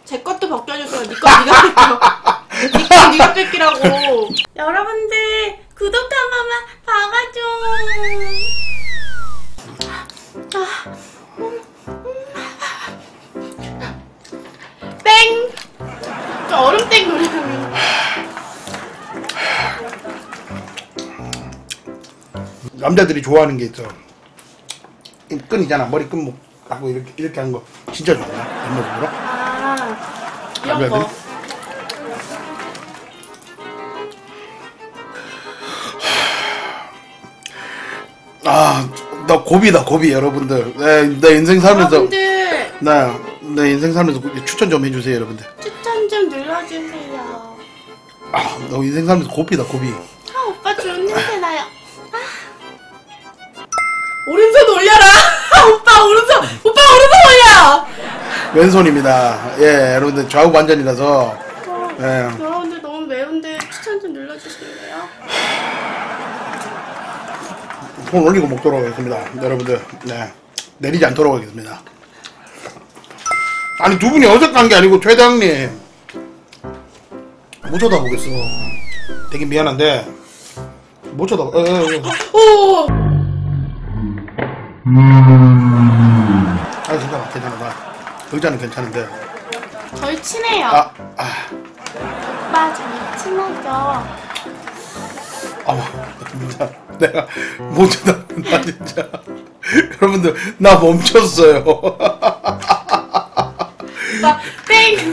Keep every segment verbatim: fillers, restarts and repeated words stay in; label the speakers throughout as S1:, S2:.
S1: 제 것도 벗겨주세요. 니 거 니가 뺏겨. 니 거 니가 뺏기라고. 여러분들 구독 한 번만 봐가줘. 아, 음, 음. 땡. 저 얼음땡 노래하면.
S2: 남자들이 좋아하는 게 있어. 이 끈이잖아. 머리 끈 하고 이렇게 이렇게 하는 거 진짜 좋아해. 뒷모습으로.
S1: 아, 이런
S2: 남자들이?
S1: 거.
S2: 아, 나 고비다 고비 여러분들. 네, 내 인생 살면서
S1: 여러분들
S2: 나 내 인생 살면서 추천 좀 해주세요 여러분들.
S1: 추천 좀 눌러주세요.
S2: 아, 너 인생 살면서 고비다 고비.
S1: 아, 오빠 좋은 냄새 나요. 아. 오른손 올려라. 오빠 오른손, 오빠 오른손 올려.
S2: 왼손입니다. 예, 여러분들 좌우 반전이라서.
S1: 어,
S2: 예.
S1: 여러분들 너무 매운데 추천 좀 눌러주실래요?
S2: 손 올리고 먹도록 하겠습니다. 여러분들, 네, 내리지 않도록 하겠습니다. 아니 두 분이 어색한 게 아니고 최대장님 못 쳐다보겠어. 되게 미안한데 못 쳐다보. 에, 에, 에.
S1: 오.
S2: 아 괜찮아 괜찮아. 의자는 괜찮은데.
S1: 저희 친해요.
S2: 아, 아,
S1: 오빠 저희 친하죠.
S2: 아, 진짜 내가 못 쳐다본다 진짜. 여러분들 나 멈췄어요.
S1: 오빠 땡.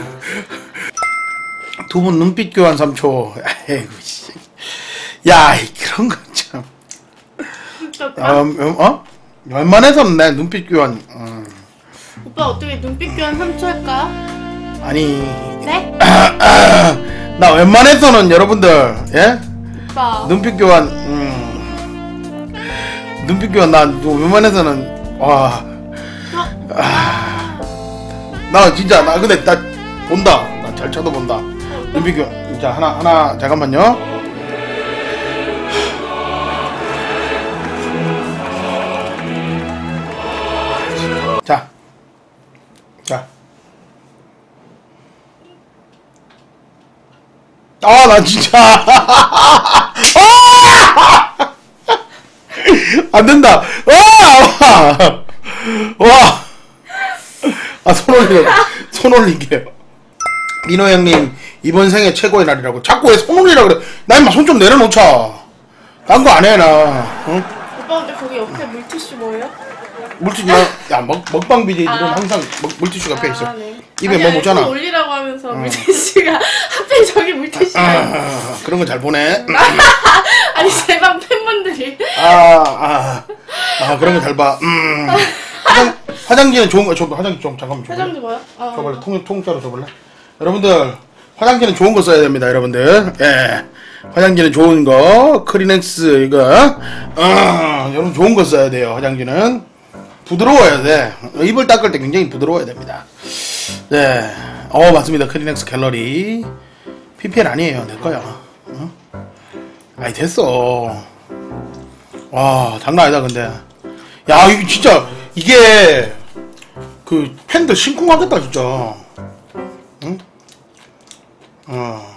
S2: 두 분 눈빛 교환 삼 초. 아이고 씨. 야, 그런 거 참.
S1: 오빠,
S2: 어? 어? 웬만해서는 내 눈빛 교환. 어.
S1: 오빠 어떻게 눈빛 교환 삼 초 할까요?
S2: 아니.
S1: 네?
S2: 나 웬만해서는 여러분들, 예?
S1: 오빠.
S2: 눈빛 교환. 음. 눈빛 교환 나 웬만해서는 와.
S1: 어?
S2: 아. 나 진짜 나 근데 나 본다. 나 잘 쳐다본다. 눈빛 교환. 자 하나 하나 잠깐만요. 자, 자. 아, 나 진짜. 안 된다. 와, 와. 아, 손 올려. 손 올리게요. 민호 형님, 이번 생애 최고의 날이라고. 자꾸 왜 손 올리라 그래. 나 임마 손 좀 내려놓자. 딴 거 안 해, 나. 응?
S1: 오빠 근데 거기 옆에 물티슈 뭐예요?
S2: 물티슈, 나, 야, 먹, 먹방 비디오들은
S1: 아.
S2: 항상 먹, 물티슈가 옆에 있어.
S1: 아, 네.
S2: 입에
S1: 아니,
S2: 뭐
S1: 아니,
S2: 묻잖아.
S1: 손 올리라고 하면서 물티슈가 하필 저기 물티슈가
S2: 아, 아, 그런 거 잘 보네.
S1: 아니 제 방 팬분들이
S2: 아, 아, 아, 그런 거 잘 봐. 음. 화장, 화장지는 좋은 거, 저 화장지 좀, 잠깐만 줘볼래?
S1: 화장지 뭐야? 아,
S2: 줘볼래? 통, 통짜로 줘볼래? 여러분들, 화장지는 좋은 거 써야 됩니다, 여러분들. 예. 화장지는 좋은 거, 크리넥스, 이거, 어, 여러분 좋은 거 써야 돼요, 화장지는. 부드러워야 돼. 입을 닦을 때 굉장히 부드러워야 됩니다. 네. 어, 맞습니다. 크리넥스 갤러리. 피피엘 아니에요, 내 거야. 어? 아이, 됐어. 와, 장난 아니다, 근데. 야, 이거 진짜, 이게, 그, 팬들 심쿵하겠다, 진짜. 응? 어.